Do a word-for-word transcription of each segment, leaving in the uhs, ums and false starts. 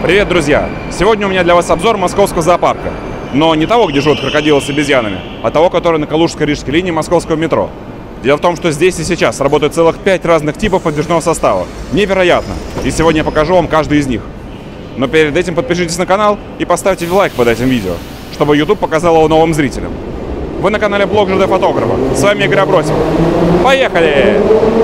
Привет, друзья! Сегодня у меня для вас обзор московского зоопарка. Но не того, где живут крокодилы с обезьянами, а того, который на Калужско-Рижской линии московского метро. Дело в том, что здесь и сейчас работает целых пять разных типов подвижного состава. Невероятно! И сегодня я покажу вам каждый из них. Но перед этим подпишитесь на канал и поставьте лайк под этим видео, чтобы YouTube показал его новым зрителям. Вы на канале Блог ЖД Фотографа. С вами Игорь Абросимов. Поехали!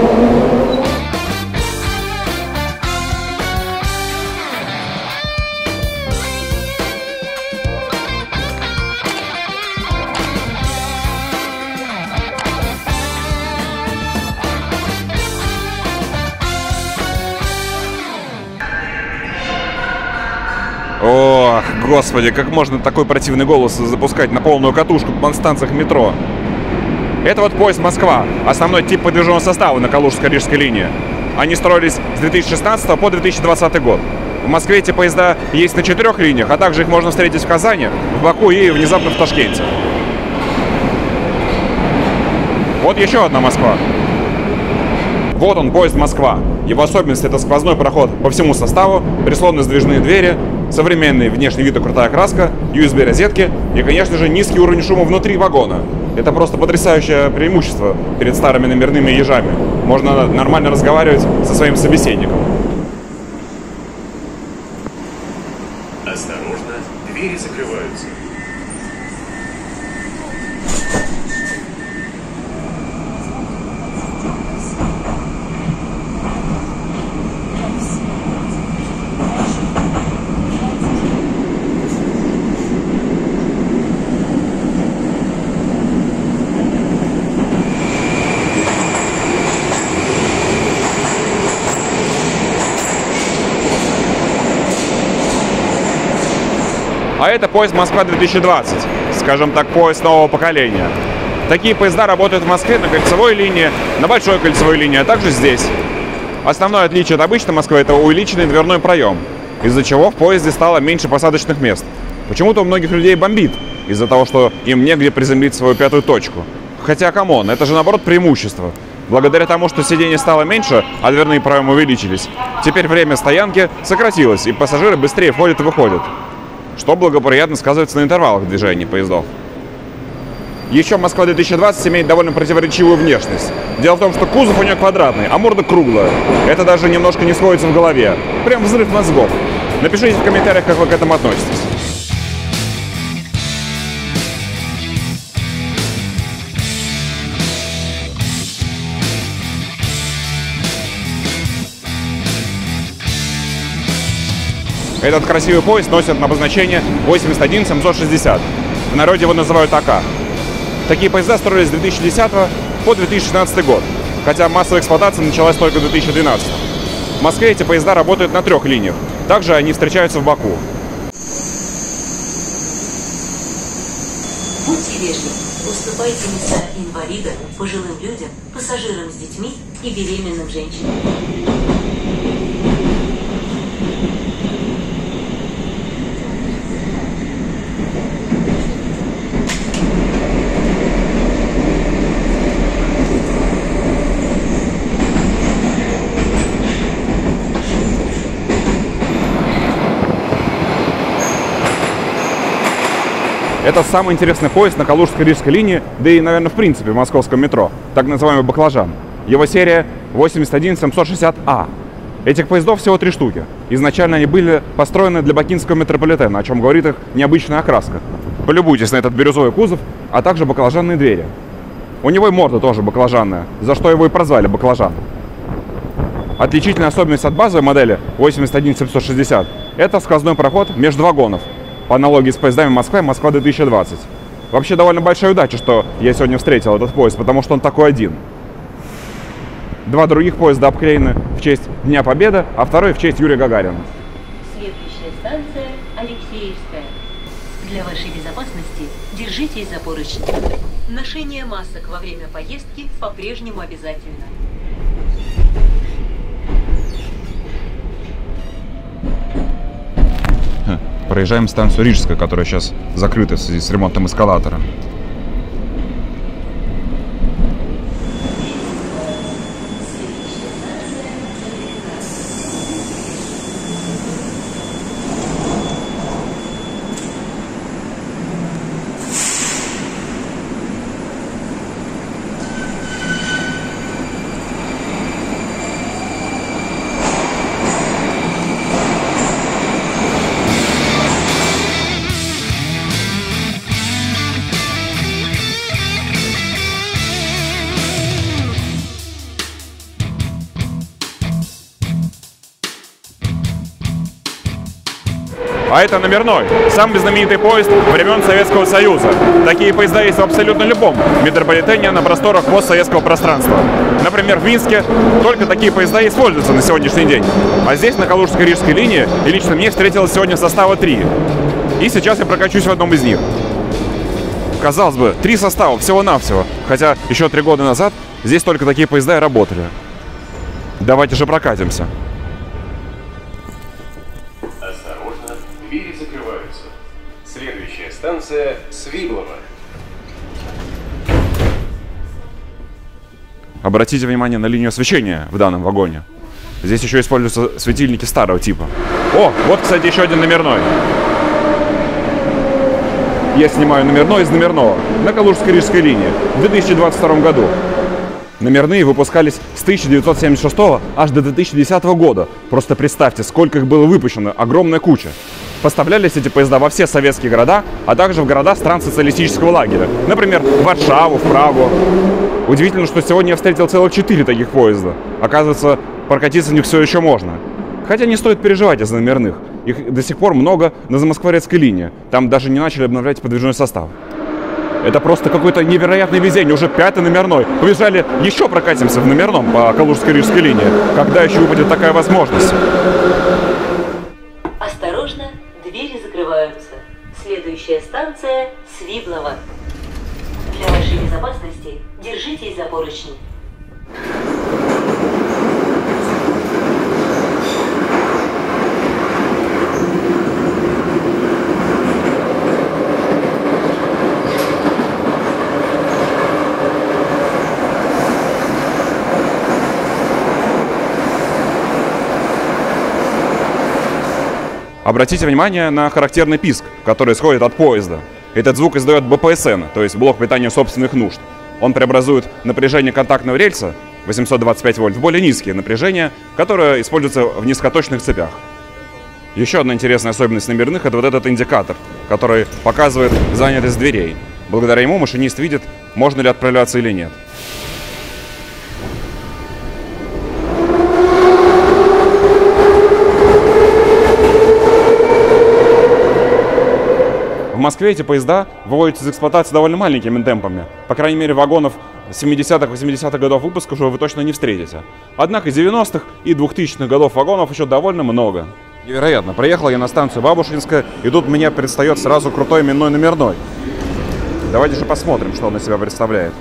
Ох, господи, как можно такой противный голос запускать на полную катушку на станциях метро? Это вот поезд Москва, основной тип подвижного состава на Калужско-Рижской линии. Они строились с две тысячи шестнадцатого по две тысячи двадцатый год. В Москве эти поезда есть на четырех линиях, а также их можно встретить в Казани, в Баку и внезапно в Ташкенте. Вот еще одна Москва. Вот он, поезд Москва. Его особенность — это сквозной проход по всему составу, прислонно-сдвижные двери, современный внешний вид и крутая краска, ю эс би-розетки и, конечно же, низкий уровень шума внутри вагона. Это просто потрясающее преимущество перед старыми номерными ежами. Можно нормально разговаривать со своим собеседником. Осторожно, двери закрываются. А это поезд Москва две тысячи двадцать, скажем так, поезд нового поколения. Такие поезда работают в Москве на кольцевой линии, на большой кольцевой линии, а также здесь. Основное отличие от обычной Москвы — это увеличенный дверной проем, из-за чего в поезде стало меньше посадочных мест. Почему-то у многих людей бомбит из-за того, что им негде приземлить свою пятую точку. Хотя, камон, это же наоборот преимущество. Благодаря тому, что сидений стало меньше, а дверные проемы увеличились, теперь время стоянки сократилось, и пассажиры быстрее входят и выходят, что благоприятно сказывается на интервалах движения поездов. Еще Москва две тысячи двадцать имеет довольно противоречивую внешность. Дело в том, что кузов у нее квадратный, а морда круглая. Это даже немножко не сходится в голове. Прям взрыв мозгов. Напишите в комментариях, как вы к этому относитесь. Этот красивый поезд носит обозначение восемьдесят один семьсот шестьдесят. В народе его называют АК. Такие поезда строились с две тысячи десятого по две тысячи шестнадцатый год, хотя массовая эксплуатация началась только в две тысячи двенадцатом. В Москве эти поезда работают на трех линиях. Также они встречаются в Баку. Будьте вежливы, уступайте места инвалидам, пожилым людям, пассажирам с детьми и беременным женщинам. Это самый интересный поезд на Калужско-Рижской линии, да и, наверное, в принципе, в московском метро, так называемый «Баклажан». Его серия восемьдесят один семьсот шестьдесят А. Этих поездов всего три штуки. Изначально они были построены для бакинского метрополитена, о чем говорит их необычная окраска. Полюбуйтесь на этот бирюзовый кузов, а также баклажанные двери. У него и морда тоже баклажанная, за что его и прозвали «Баклажан». Отличительная особенность от базовой модели восемьдесят один семьсот шестьдесят – это сквозной проход между вагонов, по аналогии с поездами Москва и Москва две тысячи двадцать. Вообще довольно большая удача, что я сегодня встретил этот поезд, потому что он такой один. Два других поезда обклеены в честь Дня Победы, а второй в честь Юрия Гагарина. Следующая станция Алексеевская. Для вашей безопасности держитесь за поручни. Ношение масок во время поездки по-прежнему обязательно. Проезжаем станцию Рижская, которая сейчас закрыта в связи с ремонтом эскалатора. А это номерной, самый знаменитый поезд времен Советского Союза. Такие поезда есть в абсолютно любом метрополитене на просторах постсоветского пространства. Например, в Минске только такие поезда используются на сегодняшний день. А здесь, на Калужско-Рижской линии, и лично мне встретилось сегодня состава три. И сейчас я прокачусь в одном из них. Казалось бы, три состава всего-навсего. Хотя еще три года назад здесь только такие поезда и работали. Давайте же прокатимся. Осторожно, двери закрываются. Следующая станция Свиблово. Обратите внимание на линию освещения в данном вагоне. Здесь еще используются светильники старого типа. О, вот, кстати, еще один номерной. Я снимаю номерной из номерного на Калужско-Рижской линии в две тысячи двадцать втором году. Номерные выпускались с тысяча девятьсот семьдесят шестого аж до две тысячи десятого года. Просто представьте, сколько их было выпущено, огромная куча. Поставлялись эти поезда во все советские города, а также в города стран социалистического лагеря. Например, в Варшаву, в Прагу. Удивительно, что сегодня я встретил целых четыре таких поезда. Оказывается, прокатиться в них все еще можно. Хотя не стоит переживать из-за номерных. Их до сих пор много на Замоскворецкой линии. Там даже не начали обновлять подвижной состав. Это просто какое-то невероятное везение. Уже пятый номерной. Побежали, еще прокатимся в номерном по Калужско-Рижской линии. Когда еще выпадет такая возможность? Осторожно, двери закрываются. Следующая станция Свиблово. Для вашей безопасности держитесь за поручни. Обратите внимание на характерный писк, который исходит от поезда. Этот звук издает бэ пэ эс эн, то есть блок питания собственных нужд. Он преобразует напряжение контактного рельса восемьсот двадцать пять вольт в более низкие напряжения, которое используется в низкоточных цепях. Еще одна интересная особенность номерных — это вот этот индикатор, который показывает занятость дверей. Благодаря ему машинист видит, можно ли отправляться или нет. В Москве эти поезда выводятся из эксплуатации довольно маленькими темпами. По крайней мере, вагонов семидесятых-восьмидесятых годов выпуска уже вы точно не встретите. Однако девяностых и двухтысячных годов вагонов еще довольно много. Невероятно. Приехал я на станцию Бабушкинская, и тут мне предстает сразу крутой именной номерной. Давайте же посмотрим, что он из себя представляет.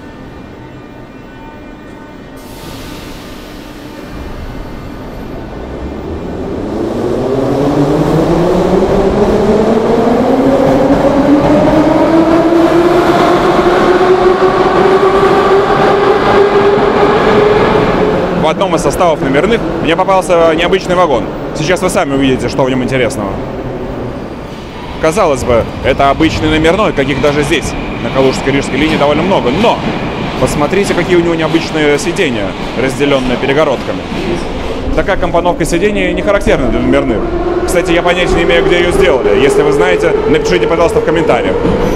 В одном из составов номерных мне попался необычный вагон. Сейчас вы сами увидите, что в нем интересного. Казалось бы, это обычный номерной, каких даже здесь, на Калужско-Рижской линии, довольно много. Но посмотрите, какие у него необычные сиденья, разделенные перегородками. Такая компоновка сидений не характерна для номерных. Кстати, я понятия не имею, где ее сделали. Если вы знаете, напишите, пожалуйста, в комментариях.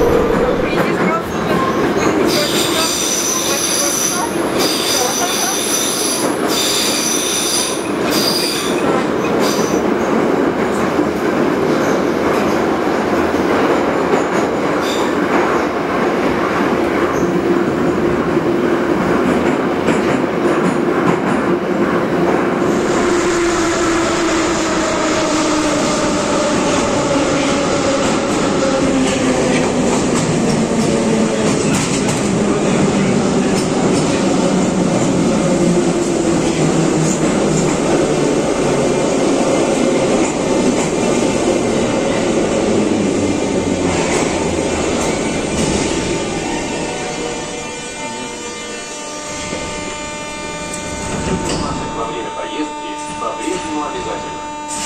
Во время поездки по-прежнему обязательно.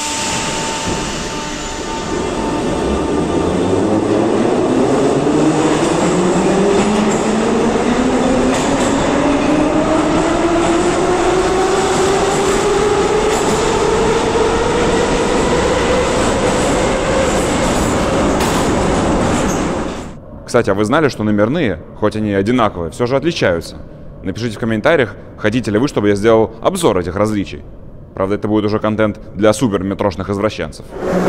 Кстати, а вы знали, что номерные, хоть они и одинаковые, все же отличаются? Напишите в комментариях, хотите ли вы, чтобы я сделал обзор этих различий. Правда, это будет уже контент для супер метрошных извращенцев.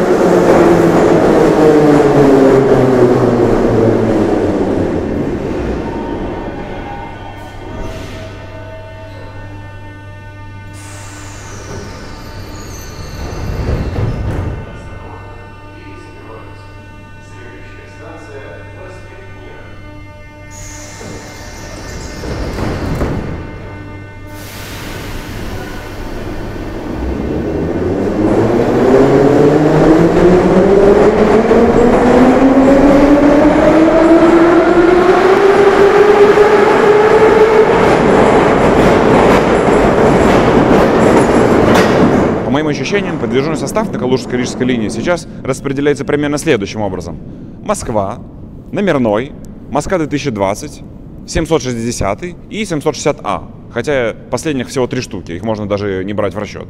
По моим ощущениям, подвижной состав на Калужско-Рижской линии сейчас распределяется примерно следующим образом. Москва, Номерной, Москва две тысячи двадцать, семьсот шестьдесят и семьсот шестьдесят А. Хотя последних всего три штуки, их можно даже не брать в расчет.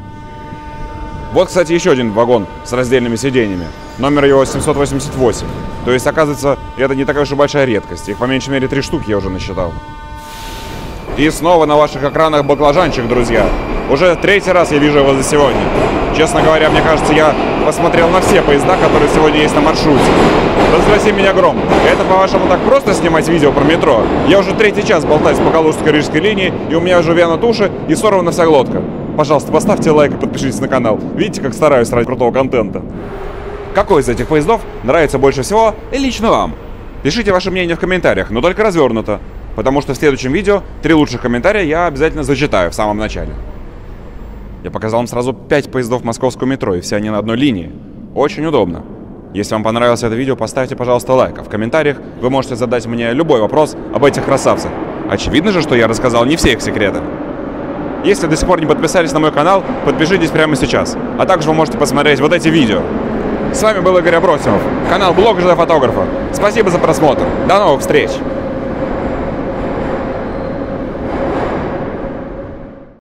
Вот, кстати, еще один вагон с раздельными сиденьями. Номер его семьсот восемьдесят восемь. То есть, оказывается, это не такая уж и большая редкость. Их по меньшей мере три штуки я уже насчитал. И снова на ваших экранах баклажанчик, друзья. Уже третий раз я вижу его за сегодня. Честно говоря, мне кажется, я посмотрел на все поезда, которые сегодня есть на маршруте. Разгласи меня гром. Это, по-вашему, так просто снимать видео про метро? Я уже третий час болтаюсь по Калужско-Рижской линии, и у меня уже вянут уши и сорвана вся глотка. Пожалуйста, поставьте лайк и подпишитесь на канал. Видите, как стараюсь ради крутого контента. Какой из этих поездов нравится больше всего и лично вам? Пишите ваше мнение в комментариях, но только развернуто. Потому что в следующем видео три лучших комментария я обязательно зачитаю в самом начале. Я показал вам сразу пять поездов московского метро, и все они на одной линии. Очень удобно. Если вам понравилось это видео, поставьте, пожалуйста, лайк. А в комментариях вы можете задать мне любой вопрос об этих красавцах. Очевидно же, что я рассказал не все их секреты. Если до сих пор не подписались на мой канал, подпишитесь прямо сейчас. А также вы можете посмотреть вот эти видео. С вами был Игорь Абросимов, канал Блог ЖД Фотографа. Спасибо за просмотр. До новых встреч!